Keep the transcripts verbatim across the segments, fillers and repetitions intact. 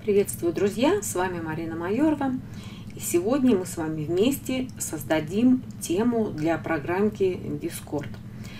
Приветствую, друзья! С вами Марина Майорова. И сегодня мы с вами вместе создадим тему для программки Discord.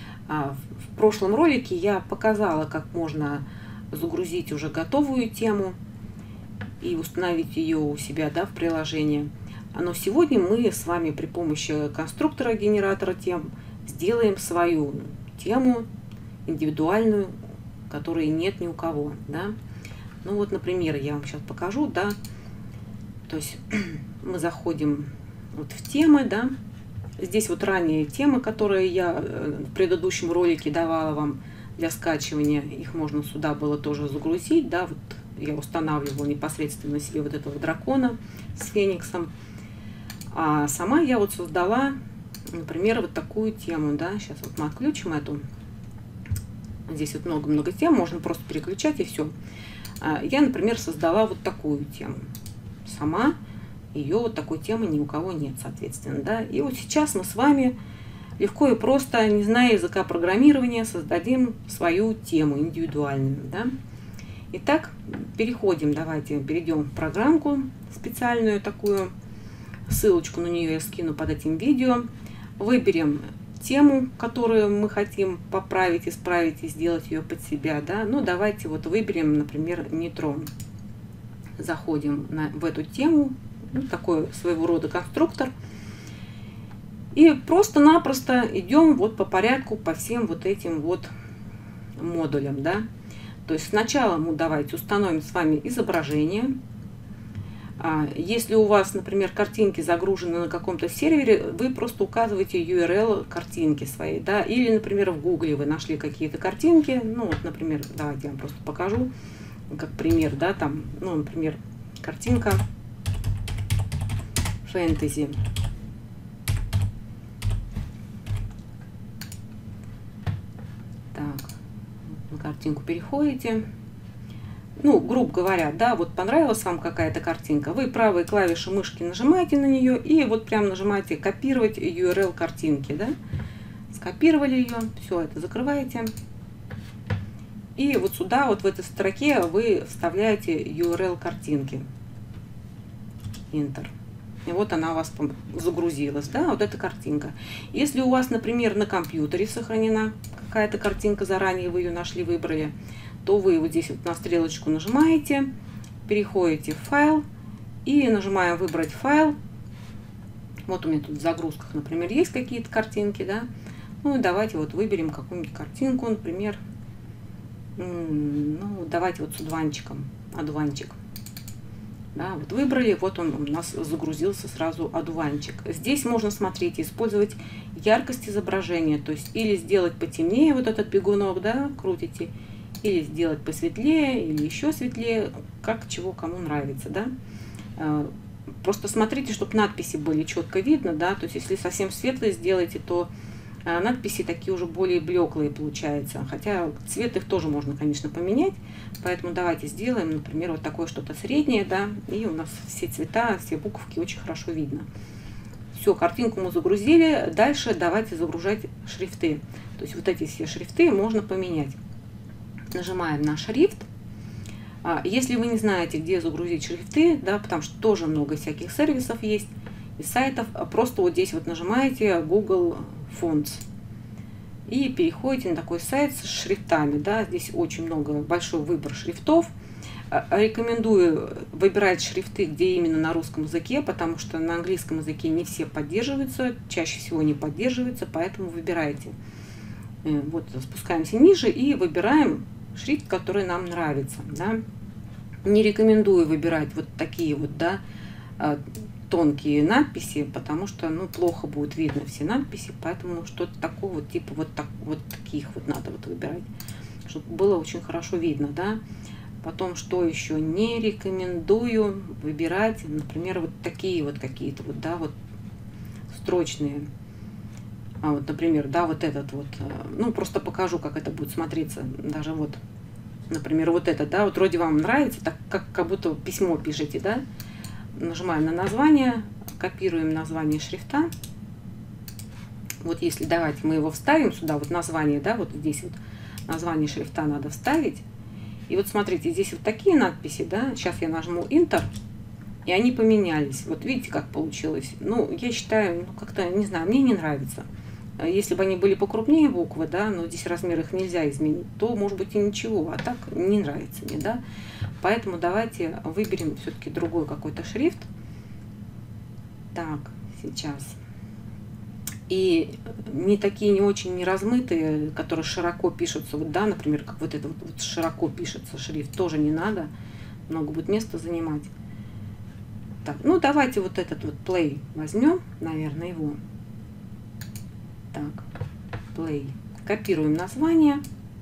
В прошлом ролике я показала, как можно загрузить уже готовую тему и установить ее у себя, да, в приложении. Но сегодня мы с вами при помощи конструктора генератора тем сделаем свою тему индивидуальную, которой нет ни у кого, да. Ну вот, например, я вам сейчас покажу, да. То есть мы заходим вот в темы, да. Здесь вот ранее темы, которые я в предыдущем ролике давала вам для скачивания, их можно сюда было тоже загрузить, да. Вот я устанавливала непосредственно себе вот этого дракона с фениксом. А сама я вот создала, например, вот такую тему, да. Сейчас вот мы отключим эту. Здесь вот много-много тем, можно просто переключать и все. Я, например, создала вот такую тему. Сама ее вот такой темы ни у кого нет, соответственно, да. И вот сейчас мы с вами легко и просто, не зная языка программирования, создадим свою тему индивидуальную, да. Итак, переходим, давайте перейдем в программку специальную такую. Ссылочку на нее я скину под этим видео. Выберем тему, которую мы хотим поправить, исправить и сделать ее под себя, да. Ну, давайте вот выберем, например, нейтрон. Заходим на, в эту тему, ну, такой своего рода конструктор. И просто-напросто идем вот по порядку, по всем вот этим вот модулям, да. То есть сначала мы давайте установим с вами изображение. Если у вас, например, картинки загружены на каком-то сервере, вы просто указываете ю ар эл картинки своей, да, или, например, в Гугле вы нашли какие-то картинки, ну, вот, например, давайте я вам просто покажу, как пример, да, там, ну, например, картинка фэнтези. Так, на картинку переходите. Ну, грубо говоря, да, вот понравилась вам какая-то картинка, вы правой клавишей мышки нажимаете на нее и вот прям нажимаете копировать ю ар эл картинки, да, скопировали ее, все это закрываете. И вот сюда, вот в этой строке вы вставляете ю ар эл картинки. Enter. И вот она у вас загрузилась, да, вот эта картинка. Если у вас, например, на компьютере сохранена какая-то картинка, заранее вы ее нашли, выбрали, то вы вот здесь вот на стрелочку нажимаете, переходите в файл и нажимаем выбрать файл. Вот у меня тут в загрузках, например, есть какие-то картинки, да. Ну и давайте вот выберем какую-нибудь картинку, например, ну давайте вот с одуванчиком, одуванчик. Да, вот выбрали, вот он у нас загрузился сразу одуванчик. Здесь можно, смотреть, использовать яркость изображения, то есть или сделать потемнее вот этот бегунок, да, крутите, или сделать посветлее, или еще светлее, как чего кому нравится, да. Просто смотрите, чтобы надписи были четко видно, да, то есть если совсем светлые сделаете, то надписи такие уже более блеклые получаются, хотя цвет их тоже можно, конечно, поменять, поэтому давайте сделаем, например, вот такое что-то среднее, да, и у нас все цвета, все буковки очень хорошо видно. Все, картинку мы загрузили, дальше давайте загружать шрифты, то есть вот эти все шрифты можно поменять. Нажимаем на шрифт. Если вы не знаете, где загрузить шрифты, да, потому что тоже много всяких сервисов есть и сайтов, просто вот здесь вот нажимаете Google Fonts и переходите на такой сайт с шрифтами, да, здесь очень много, большой выбор шрифтов. Рекомендую выбирать шрифты, где именно на русском языке, потому что на английском языке не все поддерживаются, чаще всего не поддерживаются, поэтому выбирайте. Вот спускаемся ниже и выбираем шрифт, который нам нравится, да. Не рекомендую выбирать вот такие вот, да, тонкие надписи, потому что, ну, плохо будет видно все надписи, поэтому что-то такого вот типа вот так вот таких вот надо вот выбирать, чтобы было очень хорошо видно, да. Потом, что еще не рекомендую выбирать, например, вот такие вот какие-то вот, да, вот строчные. А вот, например, да, вот этот вот, ну, просто покажу, как это будет смотреться. Даже вот, например, вот это, да, вот вроде вам нравится, так как, как будто письмо пишете, да. Нажимаем на название, копируем название шрифта. Вот если давайте мы его вставим сюда, вот название, да, вот здесь вот название шрифта надо вставить. И вот смотрите, здесь вот такие надписи, да, сейчас я нажму Enter, и они поменялись. Вот видите, как получилось. Ну, я считаю, ну, как-то, не знаю, мне не нравится. Если бы они были покрупнее буквы, да, но здесь размер их нельзя изменить, то, может быть, и ничего, а так не нравится мне, да. Поэтому давайте выберем все-таки другой какой-то шрифт. Так, сейчас. И не такие, не очень не размытые, которые широко пишутся, вот, да, например, как вот это вот, вот широко пишется шрифт, тоже не надо, много будет места занимать. Так, ну давайте вот этот вот play возьмем, наверное, его. Так, play. Копируем название.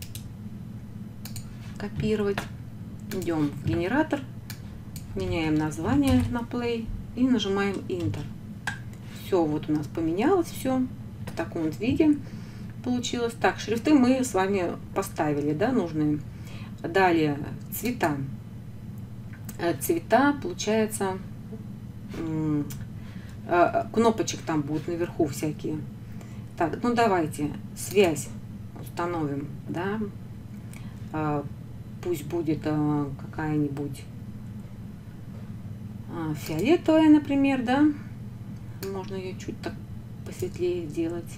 Копировать. Идем в генератор. Меняем название на play. И нажимаем Enter. Все, вот у нас поменялось все. В таком вот виде получилось. Так, шрифты мы с вами поставили, да, нужные. Далее цвета. Цвета, получается, кнопочек там будут наверху всякие. Так, ну давайте связь установим, да, а, пусть будет а, какая-нибудь а, фиолетовая, например, да, можно ее чуть так посветлее сделать,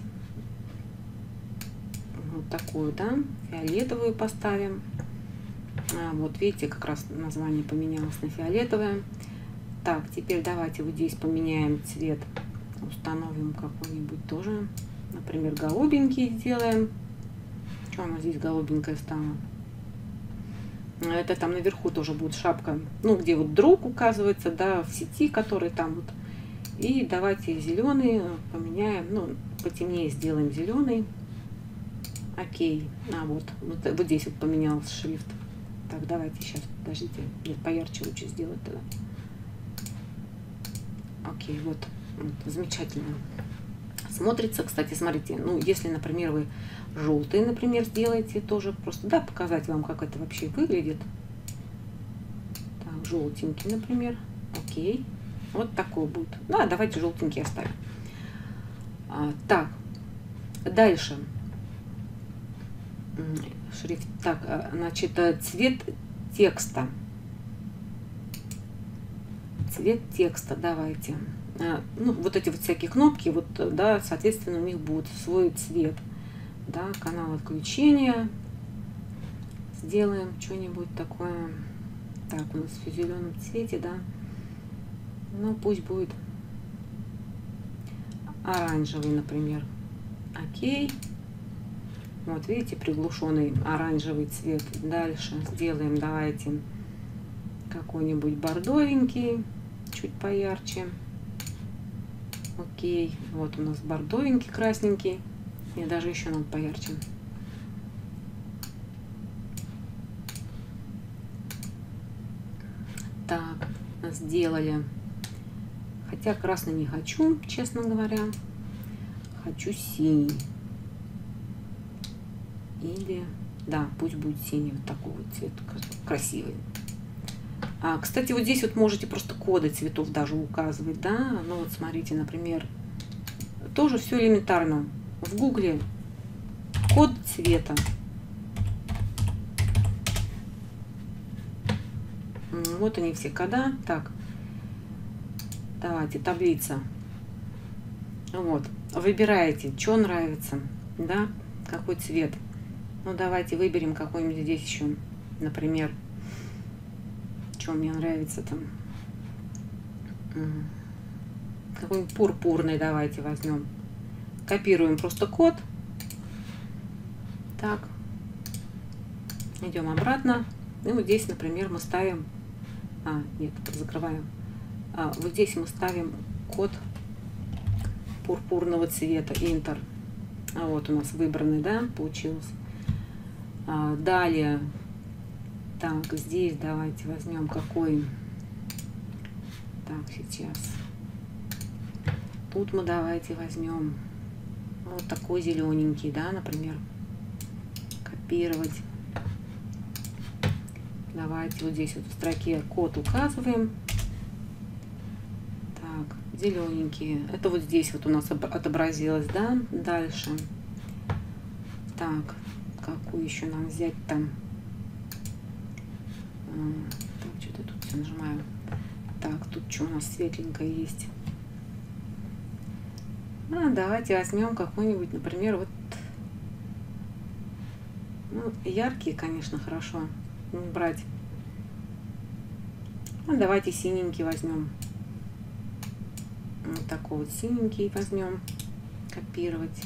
вот такую, да, фиолетовую поставим, а, вот видите, как раз название поменялось на фиолетовое. Так, теперь давайте вот здесь поменяем цвет, установим какой-нибудь тоже. Например, голубенький сделаем. Что у нас здесь голубенькое стало? Это там наверху тоже будет шапка. Ну, где вот друг указывается, да, в сети, который там вот. И давайте зеленый поменяем. Ну, потемнее сделаем зеленый. Окей. А, вот. Вот, вот здесь вот поменялся шрифт. Так, давайте сейчас, подождите. Нет, поярче лучше сделать тогда. Окей, вот. Вот. Замечательно. Смотрится, кстати, смотрите, ну, если, например, вы желтый, например, сделаете, тоже просто, да, показать вам, как это вообще выглядит. Так, желтенький, например, окей, вот такой будет. Да, давайте желтенький оставим. А, так, дальше. Шрифт, так, значит, цвет текста. Цвет текста, давайте. Ну, вот эти вот всякие кнопки, вот, да, соответственно, у них будет свой цвет, да, канал отключения, сделаем что-нибудь такое, так, у нас в зеленом цвете, да, ну, пусть будет оранжевый, например, окей, вот, видите, приглушенный оранжевый цвет. Дальше сделаем, давайте, какой-нибудь бордовенький, чуть поярче. Окей, вот у нас бордовенький, красненький. И даже еще надо поярче. Так, сделали. Хотя красный не хочу, честно говоря. Хочу синий. Или, да, пусть будет синий, вот такой вот цвет, красивый. А, кстати, вот здесь вот можете просто коды цветов даже указывать, да, ну вот смотрите, например, тоже все элементарно. В гугле код цвета. Вот они все кода. Так, давайте, таблица. Вот, выбираете, что нравится, да, какой цвет. Ну, давайте выберем какой-нибудь здесь еще, например, что мне нравится там. Какой-нибудь пурпурный давайте возьмем. Копируем просто код. Так. Идем обратно. И вот здесь, например, мы ставим... А, нет, закрываем. А, вот здесь мы ставим код пурпурного цвета. Enter. А вот у нас выбранный, да, получилось. А, далее... Так, здесь давайте возьмем какой. Так, сейчас. Тут мы давайте возьмем вот такой зелененький, да, например. Копировать. Давайте вот здесь вот в строке код указываем. Так, зелененькие. Это вот здесь вот у нас отобразилось, да. Дальше. Так, какую еще нам взять там? Так, что-то тут все нажимаю. Так, тут что у нас светленькое есть? А, давайте возьмем какой-нибудь, например, вот, ну, яркие, конечно, хорошо брать. Ну, давайте синенький возьмем. Вот такой вот синенький возьмем. Копировать.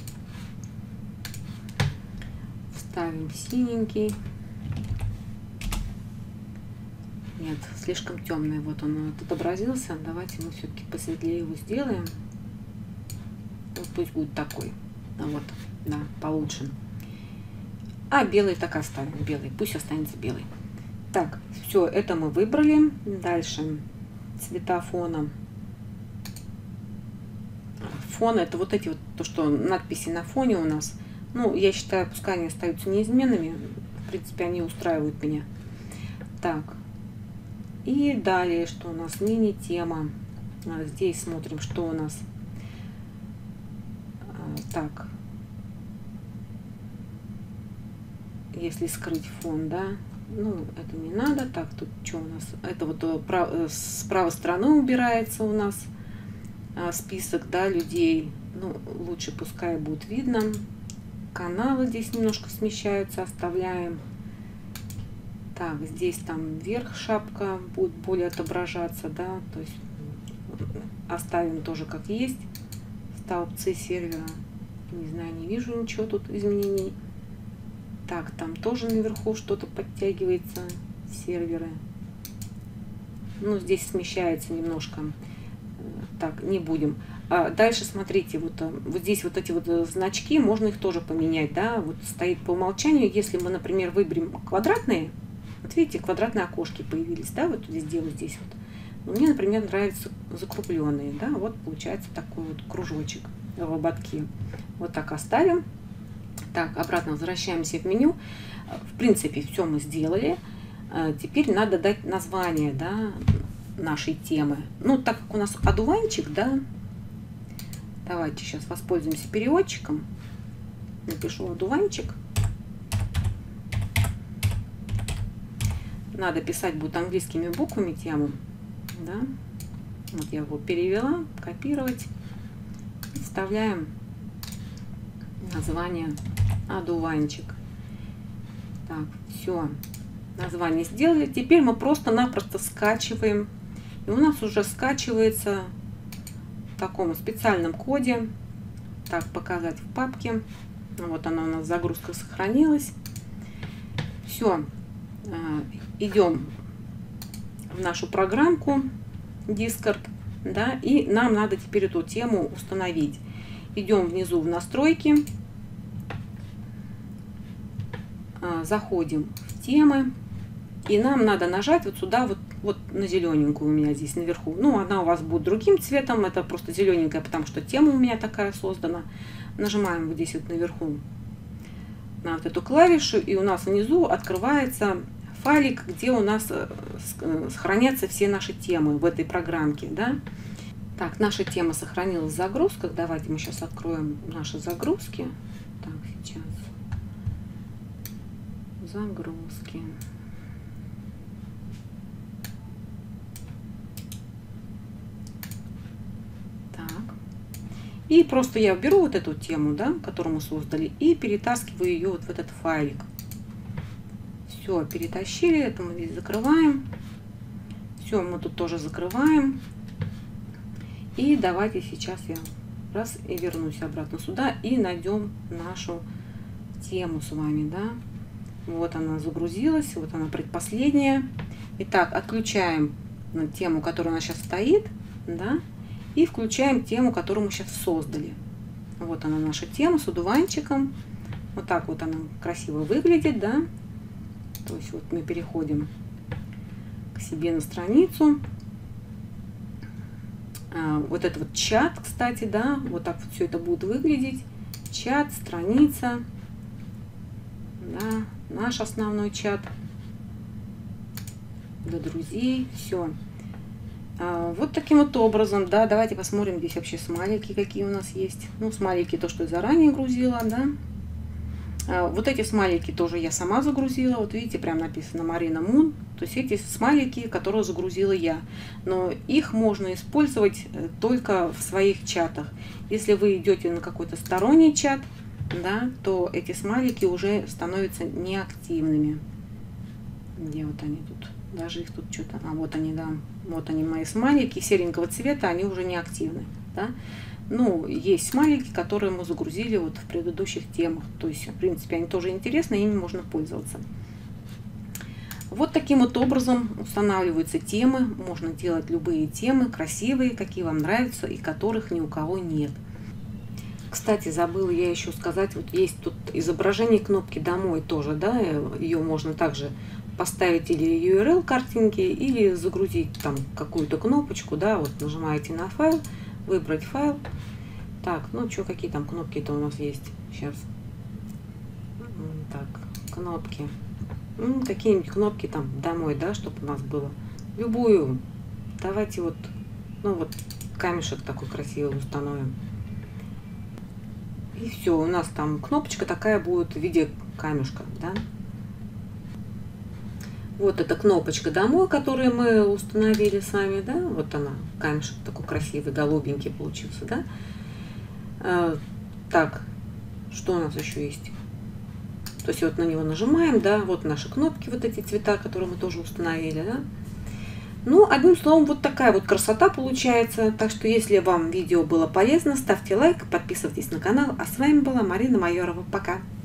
Вставим синенький. Нет, слишком темный. Вот он отобразился. Давайте мы все-таки посветлее его сделаем. Вот пусть будет такой. А вот, да, получше. А белый так оставим. Белый. Пусть останется белый. Так, все, это мы выбрали. Дальше цвета фона. Фон — это вот эти вот, то, что надписи на фоне у нас. Ну, я считаю, пускай они остаются неизменными. В принципе, они устраивают меня. Так. И далее, что у нас? Мини-тема. Здесь смотрим, что у нас. Так. Если скрыть фон, да. Ну, это не надо. Так, тут что у нас? Это вот с правой стороны убирается у нас список, да, людей. Ну, лучше пускай будет видно. Каналы здесь немножко смещаются, оставляем. Так, здесь там вверх шапка будет более отображаться, да, то есть оставим тоже как есть. Столбцы сервера, не знаю, не вижу ничего тут изменений. Так, там тоже наверху что-то подтягивается, серверы. Ну, здесь смещается немножко. Так, не будем. А дальше смотрите, вот, вот здесь вот эти вот значки, можно их тоже поменять, да, вот стоит по умолчанию. Если мы, например, выберем квадратные, вот видите, квадратные окошки появились, да, вот здесь делаю здесь вот. Мне, например, нравятся закругленные, да, вот получается такой вот кружочек в ободке. Вот так оставим. Так, обратно возвращаемся в меню. В принципе, все мы сделали. Теперь надо дать название, да, нашей темы. Ну, так как у нас одуванчик, да, давайте сейчас воспользуемся переводчиком. Напишу одуванчик. Надо писать будет английскими буквами тему, да. Вот я его перевела, копировать. Вставляем название одуванчик. Так, все, название сделали. Теперь мы просто-напросто скачиваем. И у нас уже скачивается в таком специальном коде. Так, показать в папке. Вот она у нас, загрузка сохранилась. Все, идем в нашу программку Discord, да, и нам надо теперь эту тему установить. Идем внизу в настройки, заходим в темы, и нам надо нажать вот сюда, вот, вот на зелененькую у меня здесь наверху. Ну, она у вас будет другим цветом, это просто зелененькая, потому что тема у меня такая создана. Нажимаем вот здесь вот наверху на вот эту клавишу, и у нас внизу открывается файлик, где у нас сохранятся все наши темы в этой программке, да. Так, наша тема сохранилась в загрузках. Давайте мы сейчас откроем наши загрузки. Так, сейчас загрузки. Так. И просто я беру вот эту тему, да, которую мы создали, и перетаскиваю ее вот в этот файлик. Все, перетащили, это мы здесь закрываем. Все, мы тут тоже закрываем. И давайте сейчас я раз и вернусь обратно сюда и найдем нашу тему с вами, да. Вот она загрузилась, вот она предпоследняя. Итак, отключаем тему, которая у нас сейчас стоит, да, и включаем тему, которую мы сейчас создали. Вот она, наша тема с одуванчиком. Вот так вот она красиво выглядит, да. То есть вот мы переходим к себе на страницу. Вот это вот чат, кстати, да, вот так вот все это будет выглядеть. Чат, страница, да, наш основной чат для друзей, все. Вот таким вот образом, да, давайте посмотрим здесь вообще смайлики, какие у нас есть. Ну, смайлики, то, что я заранее грузила, да. Вот эти смайлики тоже я сама загрузила. Вот видите, прям написано Марина Мун. То есть эти смайлики, которые загрузила я. Но их можно использовать только в своих чатах. Если вы идете на какой-то сторонний чат, да, то эти смайлики уже становятся неактивными. Где вот они тут? Даже их тут что-то... А вот они, да. Вот они, мои смайлики серенького цвета, они уже не активны. Да? Ну, есть смайлики, которые мы загрузили вот в предыдущих темах. То есть, в принципе, они тоже интересны, ими можно пользоваться. Вот таким вот образом устанавливаются темы. Можно делать любые темы, красивые, какие вам нравятся и которых ни у кого нет. Кстати, забыла я еще сказать, вот есть тут изображение кнопки «Домой» тоже, да, ее можно также поставить или ю ар эл картинки, или загрузить там какую-то кнопочку, да, вот нажимаете на файл, выбрать файл. Так, ну что, какие там кнопки-то у нас есть? Сейчас. Так, кнопки. Ну, какие-нибудь кнопки там «Домой», да, чтобы у нас было. Любую. Давайте вот, ну вот камешек такой красивый установим. И все, у нас там кнопочка такая будет в виде камешка, да. Вот эта кнопочка «Домой», которую мы установили с вами, да, вот она, камешек такой красивый, голубенький получился, да. А, так, что у нас еще есть? То есть вот на него нажимаем, да, вот наши кнопки, вот эти цвета, которые мы тоже установили, да. Ну, одним словом, вот такая вот красота получается. Так что, если вам видео было полезно, ставьте лайк, подписывайтесь на канал. А с вами была Марина Майорова. Пока!